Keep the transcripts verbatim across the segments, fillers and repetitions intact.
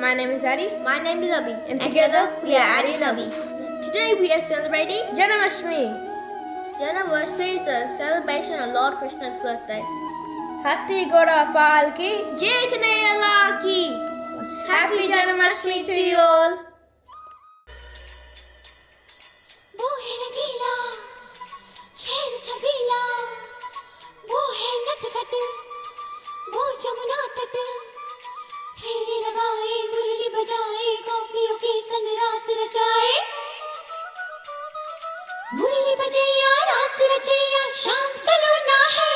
My name is Adi. My name is Abhi. And together we are Adi and Abhi. Today we are celebrating Janmashtami. Janmashtami is a celebration of Lord Krishna's birthday. Hathi Goda Pal ki Jai Kanhaiya ki. Happy Janmashtami to you all. वो है रंगीला, शेर छबीला, वो है नटखट, वो जमुना तट, फेरे लगाए, मुरली बजाए, गोपियों के संग रास रचाए, मुरली बजैया रास रचैया, शाम सलोना है।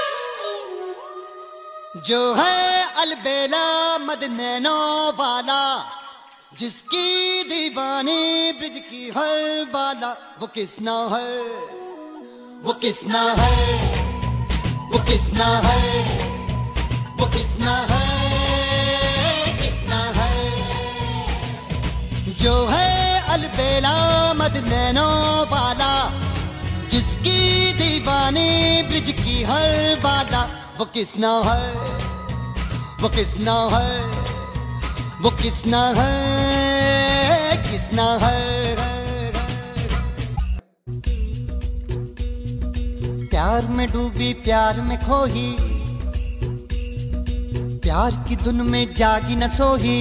जो है अलबेला मद नैनो वाला, जिसकी दीवानी ब्रिज की हर बाला, वो किसना है, वो किसना है, वो किसना है, वो किसना है, किसना है। जो है अलबेला मद नैनो वाला, जिसकी दीवानी ब्रिज की हर बाला, वो किसना है, वो किसना है, वो किसना है, किसना है। प्यार में डूबी प्यार में खोही, प्यार की धुन में जागी न सोही,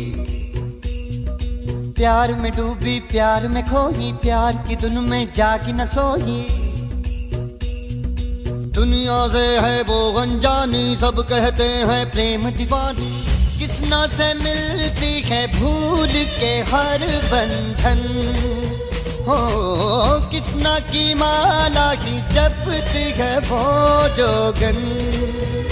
प्यार में डूबी प्यार में खोही, प्यार की धुन में जागी न सोही। दुनिया से है वो अनजानी, सब कहते हैं प्रेम दीवानी, किसना से मिलती है भूल के हर बंधन, हो किसना की माला ही जपती है वो जोगन।